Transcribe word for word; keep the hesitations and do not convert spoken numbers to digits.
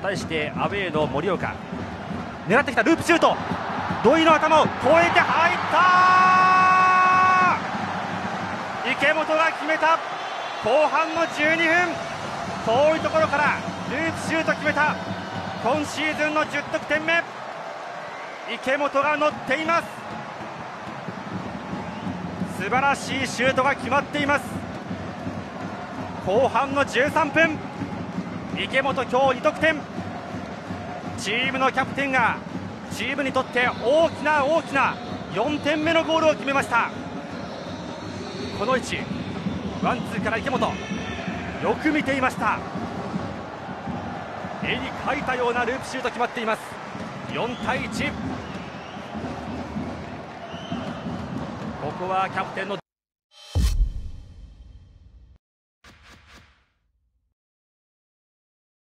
対してアウェーの盛岡、狙ってきたループシュート、土井の頭を越えて入った。池本が決めた。後半のじゅうにふん、遠いところからループシュート決めた。今シーズンのじゅってんてんめ、池本が乗っています。素晴らしいシュートが決まっています。後半のじゅうさんぷん、池本今日にとくてん。チームのキャプテンがチームにとって大きな大きなよんてんめのゴールを決めました。この位置、ワンツーから池本、よく見ていました。絵に描いたようなループシュート決まっています。よんたいいち。ここはキャプテンの